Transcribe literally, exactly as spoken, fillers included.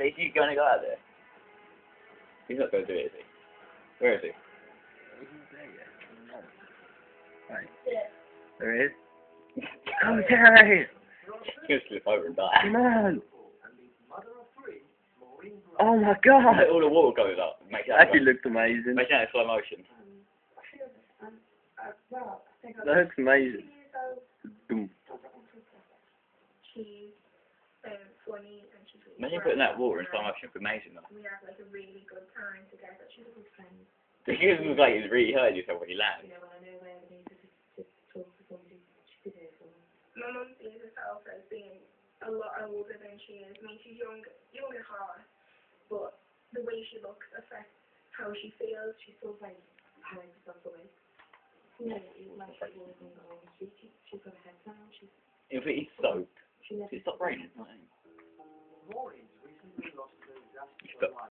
Is he going to go out there? He's not going to do it, is he? Where is he? Right. There it is. Oh, Terry! He's going to slip over and die. Come on! Oh my god! All the water goes up. Makes it That actually looks amazing. Makes it in slow motion. That looks amazing. Boom. She's um, funny and she's really Imagine putting that water in slow motion. It'd be amazing though. We have like a really good time together. She's a good friend. You look like you really hurt yourself when you land. You know, when I know where I needed to, to talk to somebody, she did it for me. My mum sees herself as being a lot older than she is. I mean, she's young, young at heart, but the way she looks affects how she feels. She's still like hiding herself away. You know, like she wasn't going to see. She, she's got her head down. She's, If it is soaked, she never it stopped raining. Maureen's recently lost her elastic Stop. life.